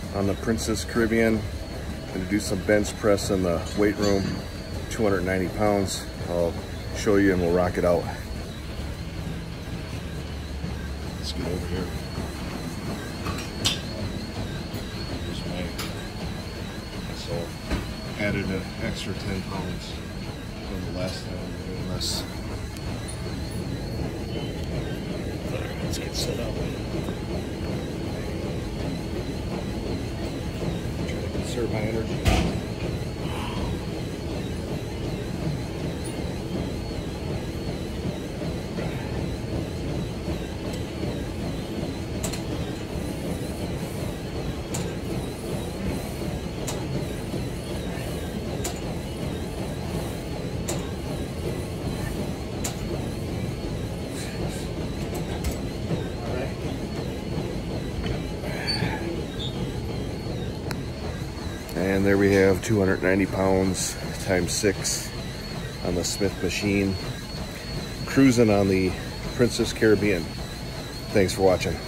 on the Princess Caribbean. Gonna do some bench press in the weight room, 290 pounds. I'll show you and we'll rock it out. Let's get over here. Here's my, so added an extra 10 pounds from the last time we were doing this. Alright, let's get set up. Try to conserve my energy. And there we have 290 pounds times 6 on the Smith machine, cruising on the Princess Caribbean. Thanks for watching.